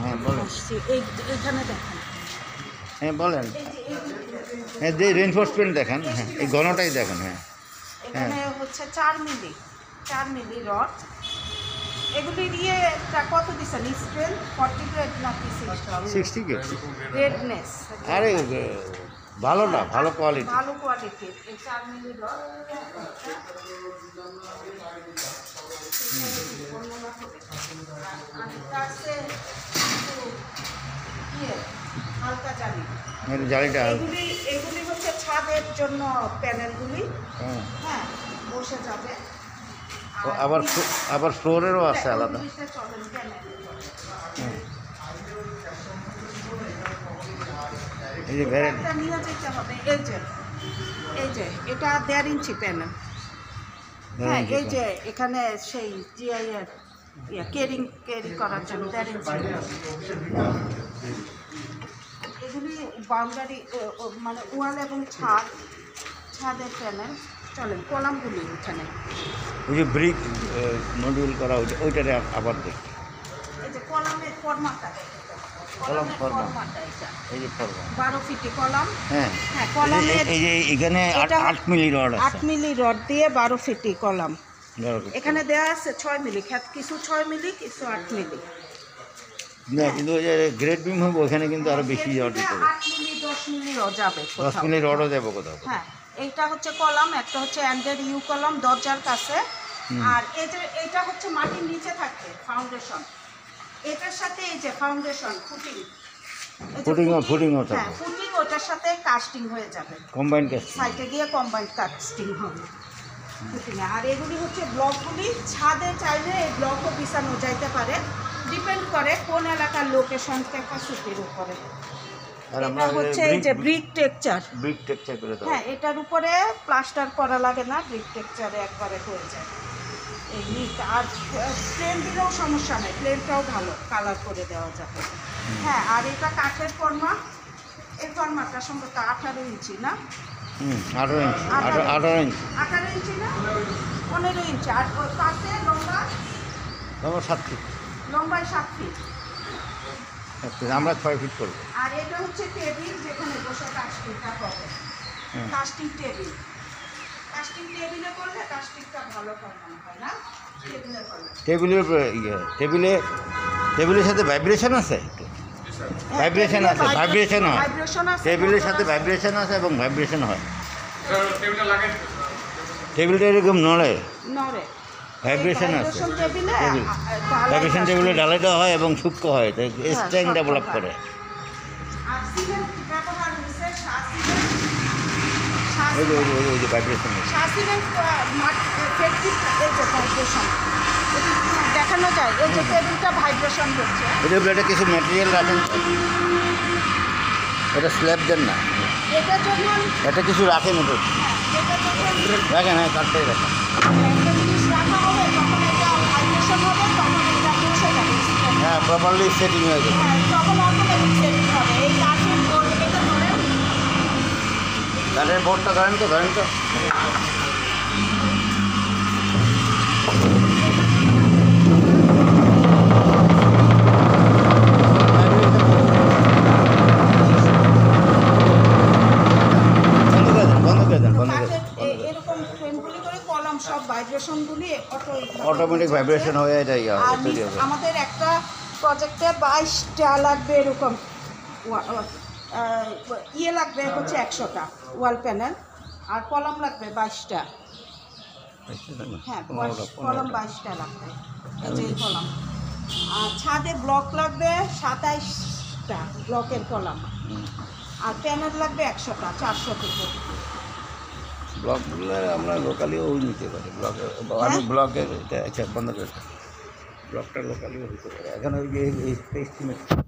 হ্যাঁ বলেন। এইখানে দেখেন, হ্যাঁ বলেন। হ্যাঁ যে রেনফোর্সমেন্ট দেখেন, হ্যাঁ এই ঘনটাই দেখেন। হ্যাঁ এখানে হচ্ছে 4 মিলি রড। এগুলি দিয়ে কত দিচ্ছেন স্ট্রেংথ? 40 গ্রেড নাকি 60 কে রেডনেস? আরে ভালো না, ভালো কোয়ালিটি। ভালো কোয়ালিটির এই 4 মিলি রড। হালকা জালি, জালিটা এগুলি হচ্ছে ছাদের জন্য প্যানেলগুলি। হ্যাঁ হ্যাঁ, বসে যাবে। আবার ফ্লোরেরও আছে আলাদা। এই যে ভ্যারাইটি নিয়ে যেতে হবে। এই যে এটা 1.5 ইঞ্চি প্যানেল। হ্যাঁ, এই যে এখানে সেই জিআই এর ক্যারি করার জন্য 1.5 ইঞ্চি। এগুলি বাউন্ডারি মানে ওয়াল এবং ছাদের প্যানেল। চলেন কলামগুলি এখানে, ওই যে ব্রিক মডিউল করা ওইটারে আবার দেখি। এই যে কলামের ফরমাটা, কলাম ফরমা, এটা এই যে ফরমা 12 ফিটি কলাম। হ্যাঁ হ্যাঁ, কলামের এই যে এখানে 8 মিলি রড আছে। 8 মিলি রড দিয়ে 12 ফিটি কলাম। এখানে দেয়া আছে 6 মিলি, কিছু 6 মিলি, কিছু 8 মিলি। না কিন্তু ওই যে গ্রেড বিম হবে ওখানে কিন্তু আরো বেশি রড দিতে হবে। 8 মিলি 10 মিলিও যাবে, 10 মিলি রডও যাবে কোথাও। হ্যাঁ, এইটা হচ্ছে কলাম, একটা হচ্ছে অ্যান্ডেড ইউ কলাম দরজার কাছে। আর এই যে এটা হচ্ছে মাটির নিচে থাকে ফাউন্ডেশন। এটার সাথে এই যে ফাউন্ডেশন ফুটিং হ্যাঁ, ফুটিং ওটার সাথে কাস্টিং হয়ে যাবে, কম্বাইন্ড কাস্টিং, সাইডে গিয়ে কম্বাইন্ড কাস্টিং হবে ফুটিং। আর এগুলি হচ্ছে ব্লকগুলি, ছাদে চাইলে এই ব্লকও বিছানো যাইতে পারে, ডিপেন্ড করে কোন এলাকার লোকেশন ক্যাপাসিটির উপরে। এটা হচ্ছে এই যে ব্রিক টেক্সচার করে দাও। হ্যাঁ, এটার উপরে প্লাস্টার করা লাগে না, ব্রিক টেক্সচারে একবারে হয়ে যায় এই নিট। আর প্লেন দিলেও সমস্যা নেই, প্লেনটাও ভালো কালার করে দেওয়া যাবে। হ্যাঁ, আর এটা কাঠের ফর্মা। এই ফর্মাটা সম্ভবত 18 ইঞ্চি না? 18 ইঞ্চি 18 ইঞ্চি না 15 ইঞ্চি। আর পাশে লম্বা 7 ফিট, লম্বায় 7 ফিট। আমরা 6 ফিট করবো। আর এটা হচ্ছে টেবিল, যেখানে বসে কাস্টিংটা হবে। কাস্টিং টেবিলে করলে কাস্টিংটা ভালো হয় না? টেবিলের সাথে ভাইব্রেশন আছে, একটু ভাইব্রেশন হয় টেবিলের সাথে, ভাইব্রেশন আছে এবং ভাইব্রেশন হয়। টেবিলটা এরকম নড়ে, ভাইব্রেশন আছে। ভাইব্রেশন টেবিলে ঢালাইটা হয় এবং সূক্ষ্ম হয়, স্ট্রেংথ ডেভেলপ করে। ওই যে ভাইব্রেশন দেখানো যায়, এই যে টেবিলটা ভাইব্রেশন হচ্ছে। এটা কিছু ম্যাটেরিয়াল রাখেন, এটা স্ল্যাব দেন না, এটা কিছু রাখেন, এটা রাখেন। হ্যাঁ, কাঠটাই রাখেন। হ্যাঁ, প্রপারলি সেটিং হয়ে যাবে। কাঠের বোর্ডটা ধরেন তো। এরকম ফ্রেমগুলি করে কলাম সব ভাইব্রেশনগুলি অটোমেটিক ভাইব্রেশন হয়ে যায়। আমাদের একটা প্রজেক্টে 22টা লাগবে এরকম লাগবে হচ্ছে 100টা ওয়াল প্যানেল, আর কলাম লাগবে 22টা। হ্যাঁ, কলাম 22টা লাগবে, এই যে কলাম। আর ছাদে ব্লক লাগবে 27টা ব্লকের কলাম, আর প্যানেল লাগবে 100টা, 400 থেকে। ব্লকগুলো আমরা লোকালিও নিতে পারি, ব্লকের এটা বন্ধ করে ব্লকটা লোকালিও হতে পারে। এখন ওই যে এস্টিমেট